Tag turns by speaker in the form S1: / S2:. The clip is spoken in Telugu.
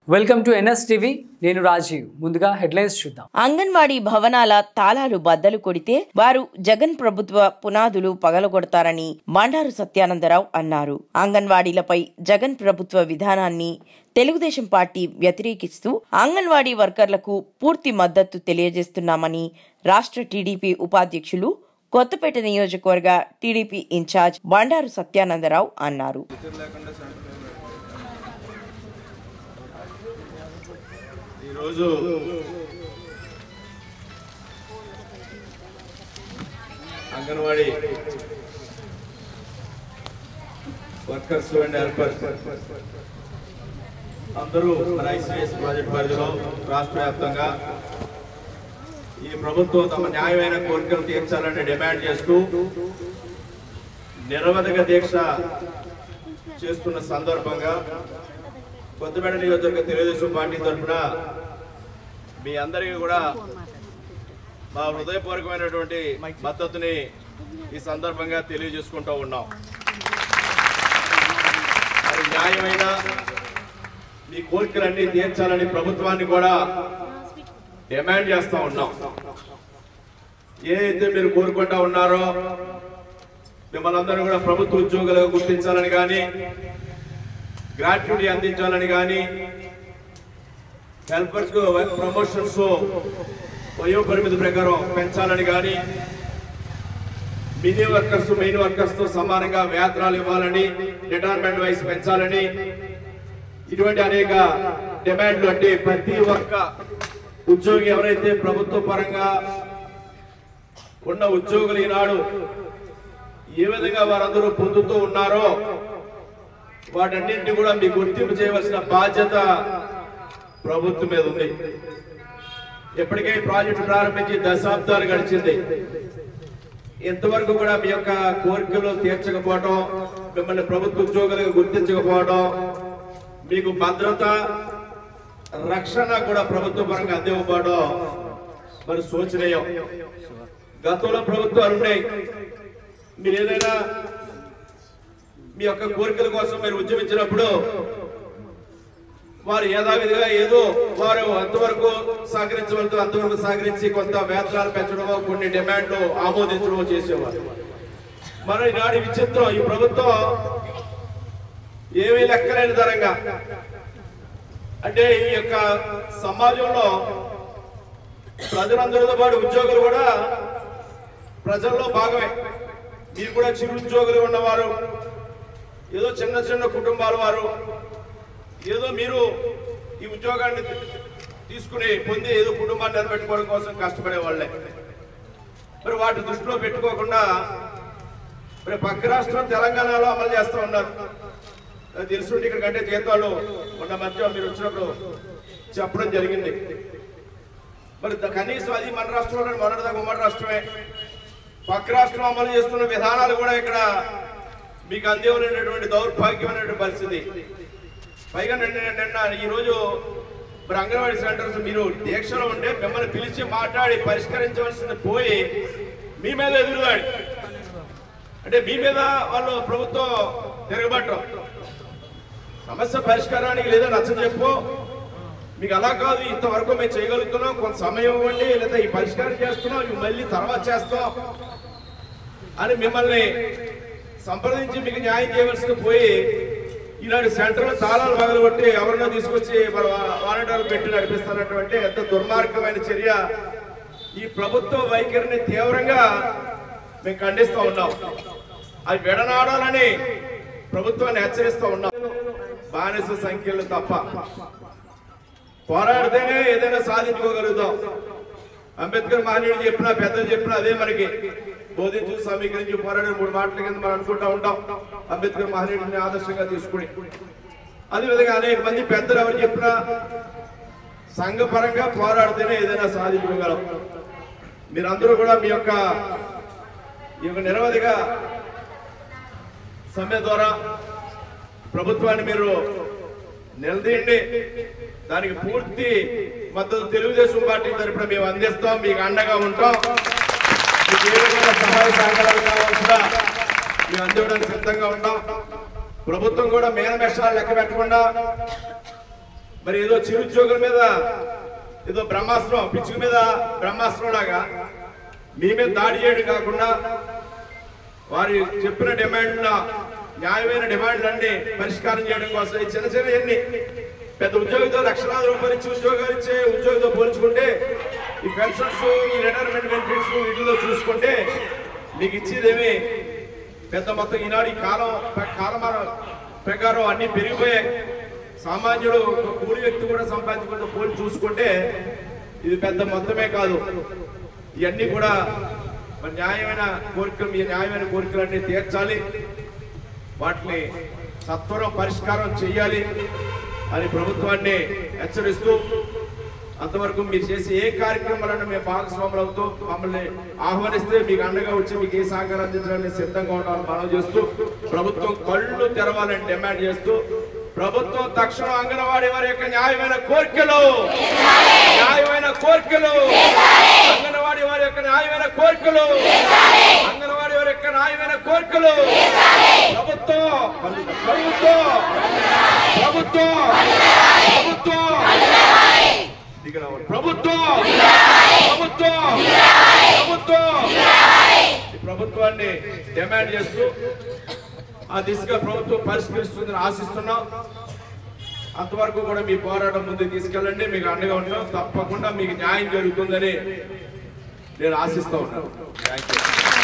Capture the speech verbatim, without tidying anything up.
S1: Welcome to NS TV. నేను రాజీవ్. ముందుగా హెడ్లైన్స్ చూద్దాం.
S2: అంగన్వాడీ భవనాల తాళాలు బద్దలు కొడితే వారు జగన్ ప్రభుత్వ పునాదులు పగలగొడతారని బండారు సత్యానందరావు అన్నారు. అంగన్వాడీలపై జగన్ ప్రభుత్వ విధానాన్ని తెలుగుదేశం పార్టీ వ్యతిరేకిస్తూ అంగన్వాడీ వర్కర్లకు పూర్తి మద్దతు తెలియజేస్తున్నామని రాష్ట్ర టీడీపీ ఉపాధ్యక్షులు కొత్తపేట నియోజకవర్గ టీడీపీ ఇన్ఛార్జ్ బండారు సత్యానందరావు అన్నారు.
S3: ఈరోజు అంగన్వాడీ వర్కర్స్ అండ్ హెల్పర్స్ అందరూ మన ఐసీఎస్ ప్రాజెక్ట్ పరిధిలో రాష్ట్ర వ్యాప్తంగా ఈ ప్రభుత్వం తమ న్యాయమైన కోరికలు తీర్చాలని డిమాండ్ చేస్తూ నిరవధిక దీక్ష చేస్తున్న సందర్భంగా కొత్తపేట నియోజకవర్గ తెలుగుదేశం పార్టీ తరఫున మీ అందరికీ కూడా మా హృదయపూర్వకమైనటువంటి మద్దతుని ఈ సందర్భంగా తెలియజేసుకుంటూ ఉన్నాం. మరి న్యాయమైన మీ కోరికలన్నీ తీర్చాలని ప్రభుత్వాన్ని కూడా డిమాండ్ చేస్తూ ఉన్నాం. ఏదైతే మీరు కోరుకుంటా ఉన్నారో మిమ్మల్ని అందరూ కూడా ప్రభుత్వ ఉద్యోగులుగా గుర్తించాలని కానీ, గ్రాట్యుటీ అందించాలని కానీ, హెల్పర్స్ కు ప్రమోషన్స్ వయో పరిమితి ప్రకారం పెంచాలని కానీ, మినీ వర్కర్స్ మెయిన్ వర్కర్స్ తో సమానంగా వేతనాలు ఇవ్వాలని, రిటైర్మెంట్ వయసు పెంచాలని, ఇటువంటి అనేక డిమాండ్లు అంటే ప్రతి ఒక్క ఉద్యోగి ఎవరైతే ప్రభుత్వ పరంగా ఉన్న ఉద్యోగులు ఈనాడు ఏ విధంగా వారందరూ పొందుతూ ఉన్నారో వాటన్నింటినీ కూడా మీకు గుర్తింపు చేయవలసిన బాధ్యత ప్రభుత్వం మీద ఉంది. ఎప్పటికే ప్రాజెక్టు ప్రారంభించి దశాబ్దాలు గడిచింది. ఇంతవరకు కూడా మీ యొక్క కోరికలు తీర్చకపోవడం, మిమ్మల్ని ప్రభుత్వ ఉద్యోగులుగా గుర్తించకపోవడం, మీకు భద్రత రక్షణ కూడా ప్రభుత్వ పరంగా అందివ్వకపోవడం మరి శోచనీయం. గతంలో ప్రభుత్వాలు ఉన్నాయి. మీరు ఏదైనా మీ యొక్క కోరికల కోసం మీరు ఉద్యమించినప్పుడు వారు యథావిధిగా ఏదో వారు అంతవరకు సహకరించవలతో అంతవరకు సహకరించి కొంత వేతనాలు పెంచడమో కొన్ని డిమాండ్లు ఆమోదించడమో చేసేవారు. మరి ఈనాడు విచిత్రం, ఈ ప్రభుత్వం ఏమీ లెక్కలేని తరంగా అంటే ఈ యొక్క సమాజంలో ప్రజలందరితో పాటు ఉద్యోగులు కూడా ప్రజల్లో భాగమే. మీరు కూడా చిరు ఉద్యోగులు ఉన్నవారు, ఏదో చిన్న చిన్న కుటుంబాల వారు, ఏదో మీరు ఈ ఉద్యోగాన్ని తీసుకుని పొంది ఏదో కుటుంబాన్ని నిలబెట్టుకోవడం కోసం కష్టపడే వాళ్ళే. మరి వాటి దృష్టిలో పెట్టుకోకుండా మరి పక్క రాష్ట్రం తెలంగాణలో అమలు చేస్తూ ఉన్నారు. తెలుసుంటే ఇక్కడ కంటే జీతాలు ఉన్న మధ్య మీరు వచ్చినప్పుడు చెప్పడం జరిగింది. మరి కనీసం అది మన రాష్ట్రంలో మొన్నటిదాకా ఉమ్మడి రాష్ట్రమే. పక్క రాష్ట్రం అమలు చేస్తున్న విధానాలు కూడా ఇక్కడ మీకు అందివ్వలేనటువంటి దౌర్భాగ్యమైనటువంటి పరిస్థితి. పైగా నిన్న ఈరోజు మరి అంగన్వాడీ సెంటర్స్ మీరు దీక్షలో ఉంటే మిమ్మల్ని పిలిచి మాట్లాడి పరిష్కరించవలసింది పోయి మీ మీద ఎదురుదాడి అంటే మీ మీద వాళ్ళు ప్రభుత్వం తిరగబట్టం. సమస్య పరిష్కారానికి లేదా నచ్చజెప్పో, మీకు అలా కాదు ఇంతవరకు మేము చేయగలుగుతున్నాం, కొంత సమయం ఇవ్వండి, లేదా ఈ పరిష్కారం చేస్తున్నాం ఇవి మళ్ళీ తర్వాత చేస్తాం అని మిమ్మల్ని సంప్రదించి మీకు న్యాయం చేయవలసింది పోయి ఈనాడు సెంటర్లో తాళాలు పగలగొట్టి ఎవరినో తీసుకొచ్చి వాలంటీర్లు పెట్టి నడిపిస్తున్నటువంటి ఎంత దుర్మార్గమైన చర్య. ఈ ప్రభుత్వ వైఖరిని తీవ్రంగా మేము ఖండిస్తూ ఉన్నాం. అది విడనాడాలని ప్రభుత్వాన్ని హెచ్చరిస్తూ ఉన్నాం. బానిస సంఖ్యలు తప్ప పోరాడితేనే ఏదైనా సాధించుకోగలుగుతాం. అంబేద్కర్ మహనీయుడు చెప్పినా పెద్దలు చెప్పినా అదే మనకి బోధించు సమీకరించి పోరాడే మూడు మాటల కింద మనం అనుకుంటా ఉంటాం. అంబేద్కర్ మహనీయుడిని ఆదర్శంగా తీసుకుని అదేవిధంగా అనేక మంది పెద్దలు ఎవరు చెప్పినా సంఘపరంగా పోరాడితేనే ఏదైనా సాధించుకోగలం. మీరందరూ కూడా మీ యొక్క ఈ యొక్క నిరవధిక సమ్మె ద్వారా ప్రభుత్వాన్ని మీరు నిలదీయండి. దానికి పూర్తి మద్దతు తెలుగుదేశం పార్టీ తరఫున మేము అందిస్తాం, మీకు అండగా ఉంటాం. మీకు ఏ విధంగా సహాయ సహకారాలు కావాల్సిన మేము అందివ్వడానికి సిద్ధంగా ఉంటాం. ప్రభుత్వం కూడా మేనమేషాలు లెక్క పెట్టకుండా మరి ఏదో చిరుద్యోగుల మీద ఏదో బ్రహ్మాస్త్రం పిచ్చుక మీద బ్రహ్మాస్త్రం లాగా మీ మీద దాడి చేయడం కాకుండా వారి చెప్పిన డిమాండ్ల న్యాయమైన డిమాండ్లన్నీ పరిష్కారం చేయడం కోసం ఈ చిన్న చిన్న ఎన్ని పెద్ద ఉద్యోగితో లక్షలాది రూపాయలు ఇచ్చి ఉద్యోగాలు ఇచ్చే ఉద్యోగితో పోల్చుకుంటే ఈ పెన్షన్స్ ఈ రిటైర్మెంట్ బెనిఫిట్స్ వీటిలో చూసుకుంటే మీకు ఇచ్చేదేమి పెద్ద మొత్తం ఈనాడు ఈ కాలం కాలమాన ప్రకారం అన్ని పెరిగిపోయాయి. సామాన్యుడు కూలి వ్యక్తి కూడా సంపాదించుకుంటూ పోలి చూసుకుంటే ఇది పెద్ద మొత్తమే కాదు. ఇవన్నీ కూడా మరి న్యాయమైన కోరికలు ఈ న్యాయమైన కోరికలన్నీ తీర్చాలి, వాటిని సత్వరం పరిష్కారం చేయాలి అని ప్రభుత్వాన్ని హెచ్చరిస్తూ అంతవరకు మీరు చేసే ఏ కార్యక్రమాలను మేము భాగస్వాములు అవుతూ మమ్మల్ని ఆహ్వానిస్తే మీకు అండగా వచ్చి మీకు ఏ సహకారం అందించడానికి సిద్ధంగా ఉండాలని మనం చేస్తూ ప్రభుత్వం కళ్ళు తెరవాలని డిమాండ్ చేస్తూ ప్రభుత్వం తక్షణం అంగన్వాడీ వారి యొక్క న్యాయమైన కోరికలు న్యాయమైన కోరికలు అంగన్వాడీ వారి యొక్క న్యాయమైన కోరికలు అంగన్వాడీ వారి యొక్క న్యాయమైన కోరికలు ప్రభుత్వం ప్రభుత్వం ప్రభుత్వం ప్రభుత్వం ప్రభుత్వం ప్రభుత్వం ప్రభుత్వం ఈ ప్రభుత్వాన్ని డిమాండ్ చేస్తూ ఆ దిశగా ప్రభుత్వం పరిష్కరిస్తుందని ఆశిస్తున్నాం. అంతవరకు కూడా మీ పోరాటం ముందుకు తీసుకెళ్ళండి, మీకు అండగా ఉంటాం. తప్పకుండా మీకు న్యాయం జరుగుతుందని నేను ఆశిస్తూ ఉన్నాను. Thank you.